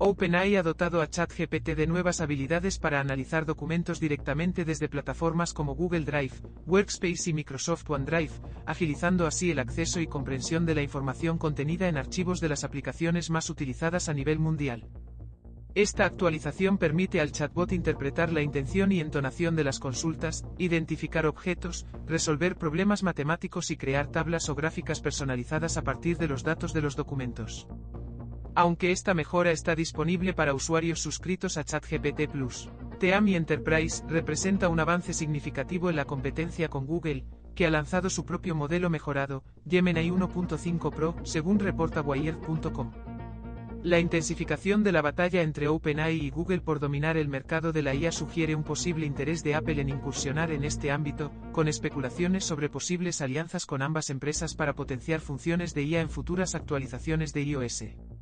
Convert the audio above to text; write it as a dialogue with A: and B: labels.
A: OpenAI ha dotado a ChatGPT de nuevas habilidades para analizar documentos directamente desde plataformas como Google Drive, Workspace y Microsoft OneDrive, agilizando así el acceso y comprensión de la información contenida en archivos de las aplicaciones más utilizadas a nivel mundial. Esta actualización permite al chatbot interpretar la intención y entonación de las consultas, identificar objetos, resolver problemas matemáticos y crear tablas o gráficas personalizadas a partir de los datos de los documentos. Aunque esta mejora está disponible para usuarios suscritos a ChatGPT Plus, Teami Enterprise representa un avance significativo en la competencia con Google, que ha lanzado su propio modelo mejorado, Gemini 1.5 Pro, según reporta Wired.com. La intensificación de la batalla entre OpenAI y Google por dominar el mercado de la IA sugiere un posible interés de Apple en incursionar en este ámbito, con especulaciones sobre posibles alianzas con ambas empresas para potenciar funciones de IA en futuras actualizaciones de iOS.